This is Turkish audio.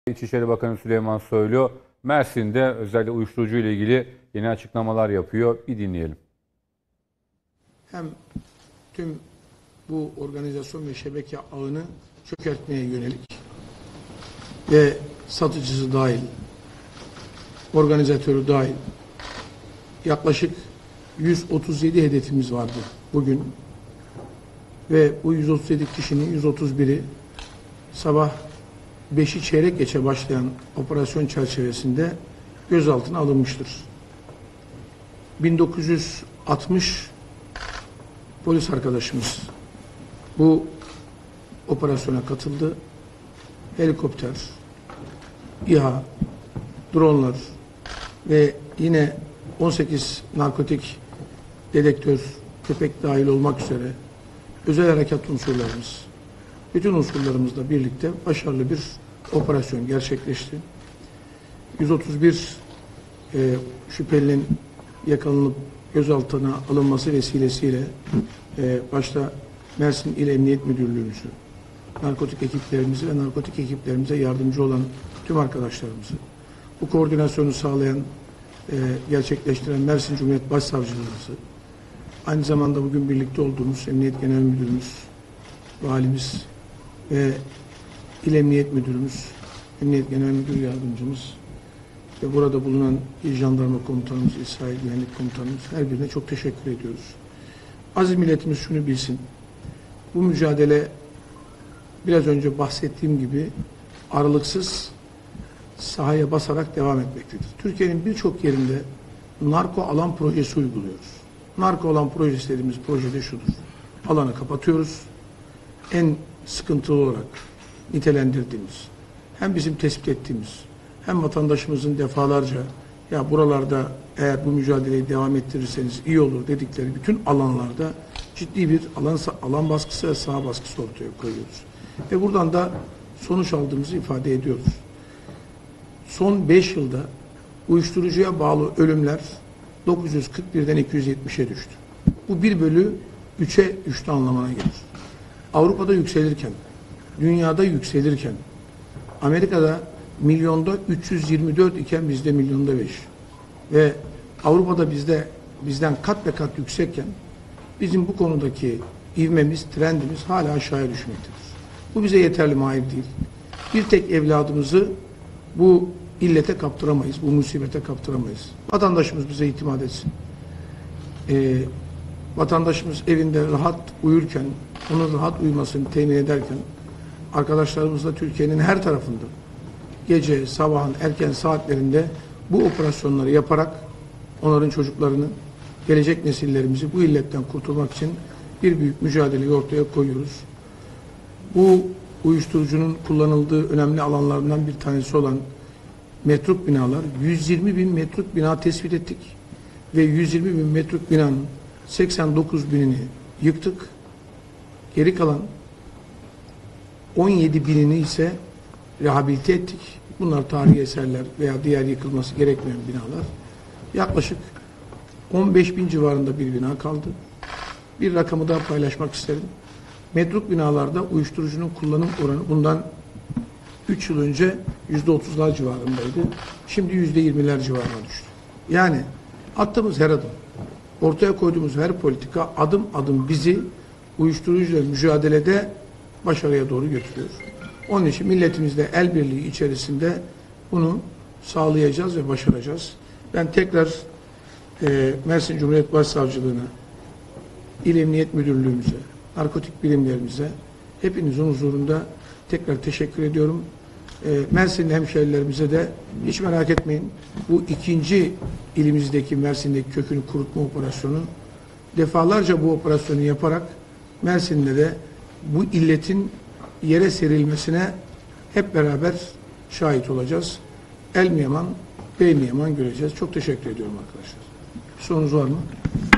İçişleri Bakanı Süleyman Soylu, Mersin'de özellikle uyuşturucu ile ilgili yeni açıklamalar yapıyor. Bir dinleyelim. Hem tüm bu organizasyon ve şebeke ağını çökertmeye yönelik ve satıcısı dahil, organizatörü dahil yaklaşık 137 hedefimiz vardı bugün. Ve bu 137 kişinin 131'i sabah 5'i çeyrek geçe başlayan operasyon çerçevesinde gözaltına alınmıştır. 1960 polis arkadaşımız bu operasyona katıldı. Helikopter, İHA, dronlar ve yine 18 narkotik dedektör, köpek dahil olmak üzere özel harekat unsurlarımız, bütün unsurlarımızla birlikte başarılı bir operasyon gerçekleşti. 131 şüphelinin yakalanıp gözaltına alınması vesilesiyle başta Mersin İl Emniyet Müdürlüğümüzü, narkotik ekiplerimizi ve narkotik ekiplerimize yardımcı olan tüm arkadaşlarımızı, bu koordinasyonu sağlayan, gerçekleştiren Mersin Cumhuriyet Başsavcılığımızı, aynı zamanda bugün birlikte olduğumuz Emniyet Genel Müdürümüz, Valimiz ve İl Emniyet Müdürümüz, Emniyet Genel Müdür Yardımcımız ve burada bulunan İl Jandarma Komutanımız, İl Sahil Güvenlik Komutanımız, her birine çok teşekkür ediyoruz. Aziz milletimiz şunu bilsin, bu mücadele biraz önce bahsettiğim gibi aralıksız sahaya basarak devam etmektedir. Türkiye'nin birçok yerinde narko alan projesi uyguluyoruz. Narko alan projesi dediğimiz projede şudur: alanı kapatıyoruz. En sıkıntılı olarak nitelendirdiğimiz, hem bizim tespit ettiğimiz, hem vatandaşımızın defalarca ya buralarda eğer bu mücadeleyi devam ettirirseniz iyi olur dedikleri bütün alanlarda ciddi bir alan baskısı ve saha baskısı ortaya koyuyoruz. Ve buradan da sonuç aldığımızı ifade ediyoruz. Son 5 yılda uyuşturucuya bağlı ölümler 941'den 270'e düştü. Bu 1 bölü 3'e düştü anlamına gelir. Avrupa'da yükselirken, dünyada yükselirken, Amerika'da milyonda 324 iken bizde milyonda 5 ve Avrupa'da bizden kat be kat yüksekken bizim bu konudaki ivmemiz, trendimiz hala aşağıya düşmektedir. Bu bize yeterli mi? Hayır değil. Bir tek evladımızı bu illete kaptıramayız, bu musibete kaptıramayız. Vatandaşımız bize itimat etsin. Vatandaşımız evinde rahat uyurken, onun rahat uyumasını temin ederken, arkadaşlarımız da Türkiye'nin her tarafında gece, sabahın erken saatlerinde bu operasyonları yaparak onların çocuklarını, gelecek nesillerimizi bu illetten kurtulmak için bir büyük mücadeleyi ortaya koyuyoruz. Bu uyuşturucunun kullanıldığı önemli alanlarından bir tanesi olan metruk binalar, 120 bin metruk bina tespit ettik ve 120 bin metruk binanın 89 binini yıktık. Geri kalan 17 binini ise rehabilite ettik. Bunlar tarihi eserler veya diğer yıkılması gerekmeyen binalar. Yaklaşık 15 bin civarında bir bina kaldı. Bir rakamı daha paylaşmak isterim. Metruk binalarda uyuşturucunun kullanım oranı bundan 3 yıl önce %30'lar civarındaydı. Şimdi %20'ler civarına düştü. Yani attığımız her adım, ortaya koyduğumuz her politika adım adım bizi uyuşturucuyla mücadelede başarıya doğru götürüyor. Onun için milletimizle el birliği içerisinde bunu sağlayacağız ve başaracağız. Ben tekrar Mersin Cumhuriyet Başsavcılığına, İl Emniyet Müdürlüğümüze, narkotik birimlerimize hepinizin huzurunda tekrar teşekkür ediyorum. Mersinli hemşehrilerimize de hiç merak etmeyin. Bu ikinci ilimizdeki Mersin'deki kökünü kurutma operasyonu, defalarca bu operasyonu yaparak Mersin'de de bu illetin yere serilmesine hep beraber şahit olacağız. El mi yaman, bey mi yaman göreceğiz. Çok teşekkür ediyorum arkadaşlar. Sorunuz var mı?